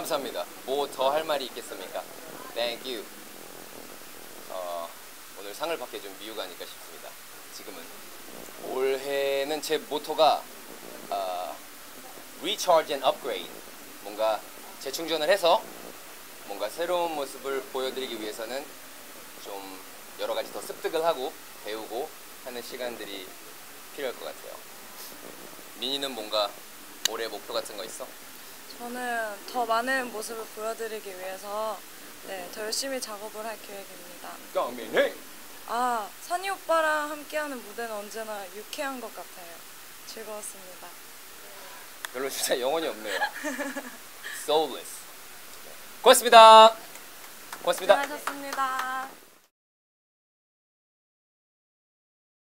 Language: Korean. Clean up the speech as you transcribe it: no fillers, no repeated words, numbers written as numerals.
감사합니다. 뭐 더 할 말이 있겠습니까? Thank you. 오늘 상을 받게 좀 미우가 아닐까 싶습니다. 지금은 올해는 제 모토가 Recharge and Upgrade. 뭔가 재충전을 해서 뭔가 새로운 모습을 보여드리기 위해서는 좀 여러 가지 더 습득을 하고 배우고 하는 시간들이 필요할 것 같아요. 민희는 뭔가 올해 목표 같은 거 있어? 저는 더 많은 모습을 보여드리기 위해서 더 열심히 작업을 할 계획입니다. 강민희! 선희 오빠랑 함께하는 무대는 언제나 유쾌한 것 같아요. 즐거웠습니다. 별로 진짜 영혼이 없네요. Soulless. 고맙습니다. 고맙습니다. 고생하셨습니다.